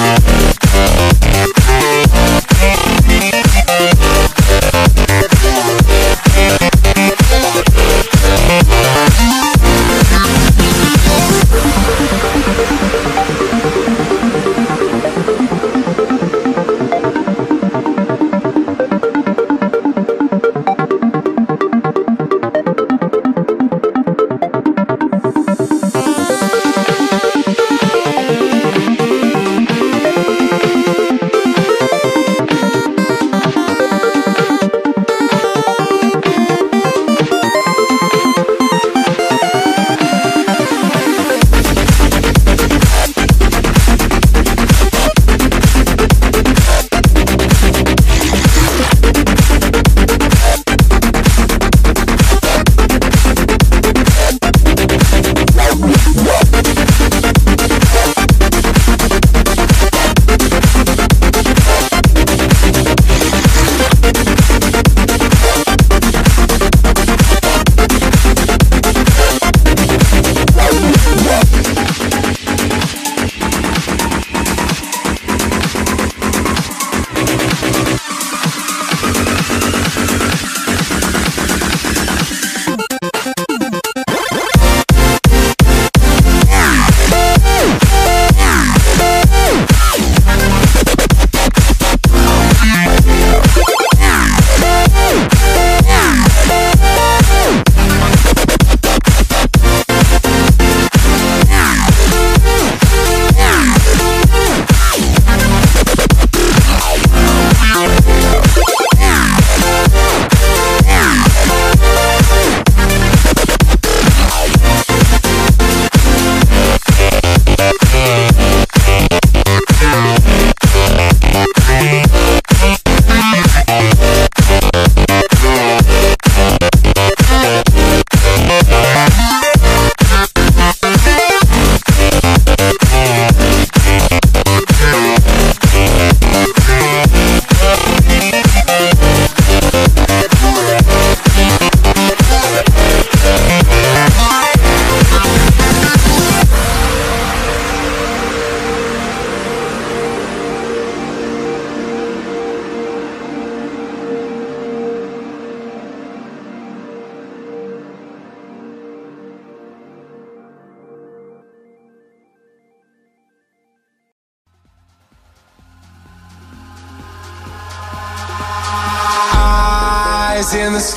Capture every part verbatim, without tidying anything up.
eyes in the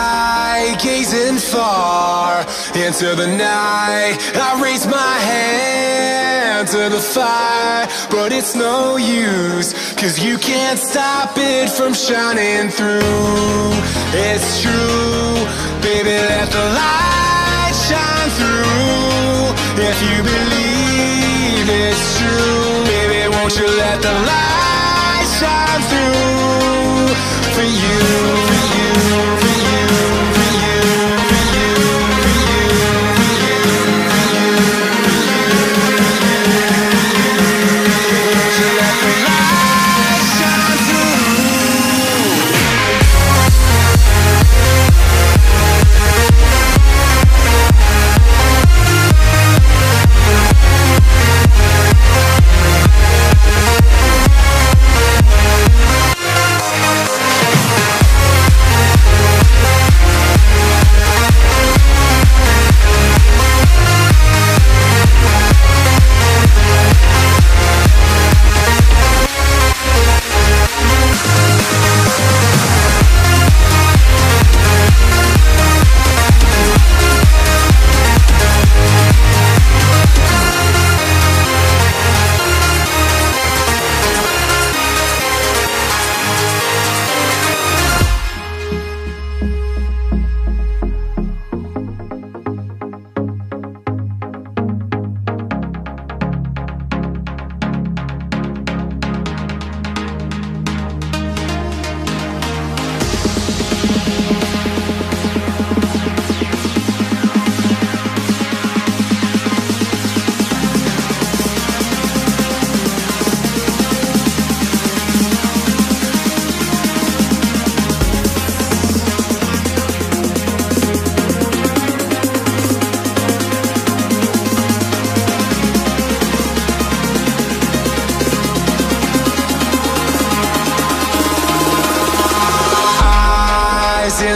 sky, gazing far into the night. I raise my hand to the fire, but it's no use, 'cause you can't stop it from shining through. It's true, baby, let the light shine through. If you believe it's true, baby, won't you let the light shine through for you, for you, for you, for you, for you, for you, for you, for you, won't you let the light shine through?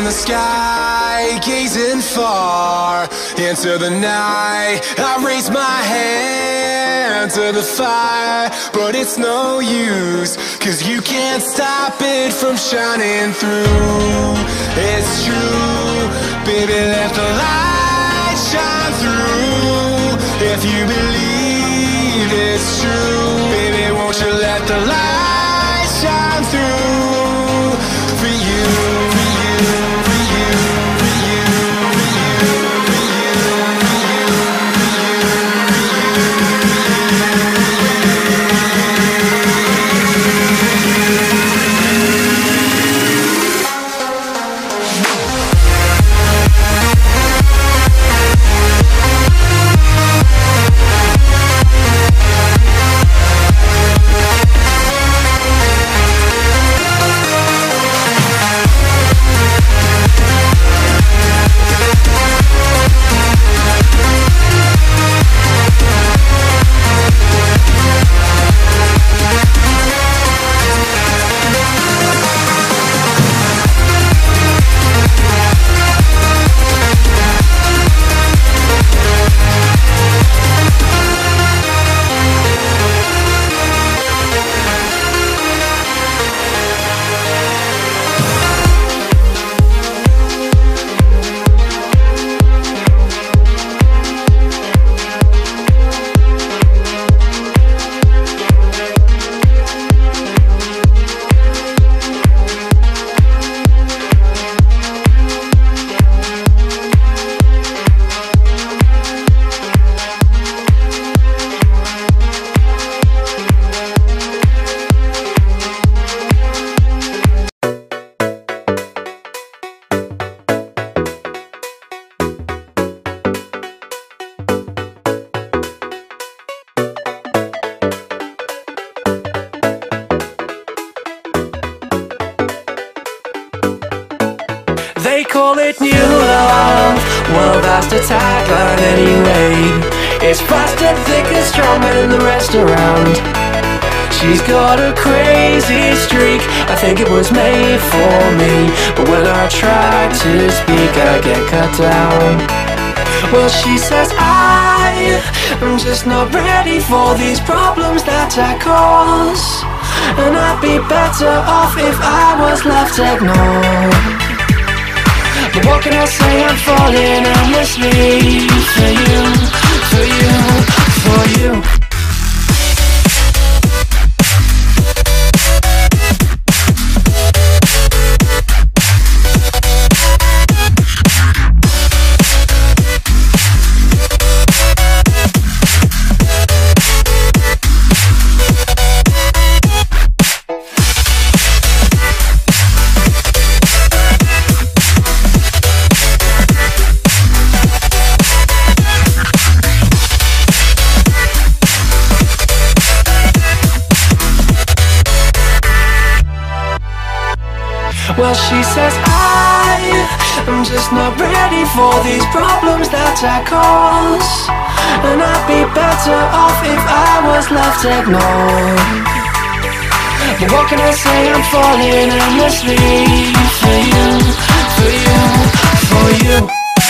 the sky, gazing far into the night. I raise my hand to the fire, but it's no use, 'cause you can't stop it from shining through. It's true, baby, let the light shine through. If you believe it's true, baby, won't you let the light shine through for you, for you, for you, for you, for you, for you, for you, They call it new love, well that's the tagline anyway. It's faster, thicker, stronger than the rest around. She's got a crazy streak, I think it was made for me, but when I try to speak I get cut down. Well, she says I am just not ready for these problems that I cause, and I'd be better off if I was left ignored. But what can I say, I'm falling endlessly for you, for you, for you. Well, she says I am just not ready for these problems that I cause, and I'd be better off if I was left ignored. But what can I say, I'm falling endlessly for you, for you, for you.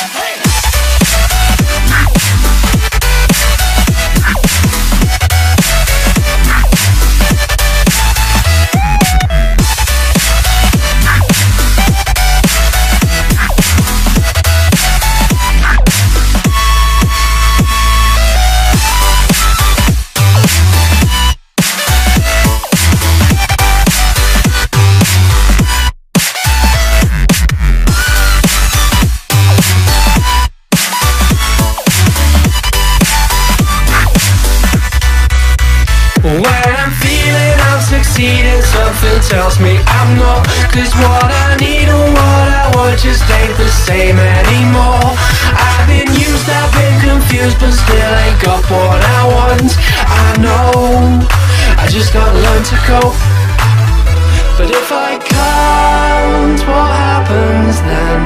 When I'm feeling I'm succeeding, something tells me I'm not, 'cause what I need and what I want just ain't the same anymore. I've been used, I've been confused, but still ain't got what I want. I know, I just gotta learn to cope. But if I can't, what happens then?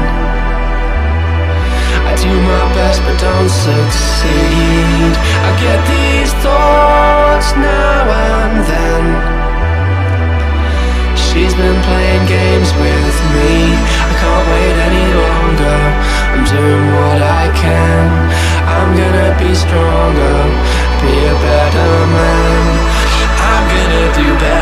I do my best but don't succeed. I get these thoughts now and then. She's been playing games with me. I can't wait any longer. I'm doing what I can. I'm gonna be stronger, be a better man. I'm gonna do better.